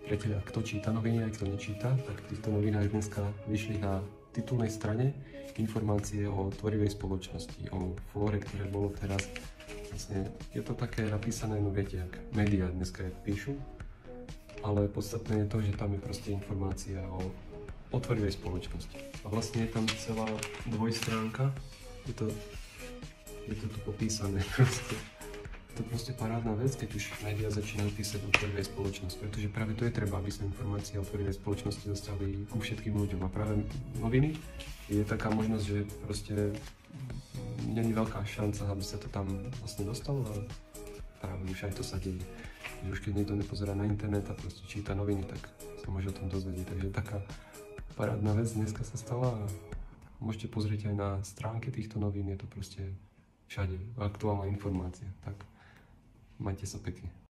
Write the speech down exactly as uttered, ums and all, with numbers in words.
Priatelia, kto číta noviny aj kto nečíta, tak v týchto novinách dneska vyšli na titulnej strane informácie o tvorivej spoločnosti, o fóre, ktoré bolo teraz. Vlastne je to také napísané, no viete, jak médiá dneska píšu, ale podstatné je to, že tam je proste informácia o, o tvorivej spoločnosti. A vlastne je tam celá dvojstránka, je to, je to tu popísané proste. To je proste parádna vec, keď už médiá začínajú písať o tvorivej spoločnosti, pretože práve to je treba, aby sa informácie o tvorivej spoločnosti dostali ku všetkým ľuďom. A práve noviny je taká možnosť, že proste není veľká šanca, aby sa to tam vlastne dostalo, ale práve už aj to sa deje. Že už keď niekto nepozerá na internet a proste číta noviny, tak sa môže o tom dozvedieť. Takže taká parádna vec dneska sa stala a môžete pozrieť aj na stránke týchto novín, je to proste všade aktuálna informácia. Tak majte sa pekne.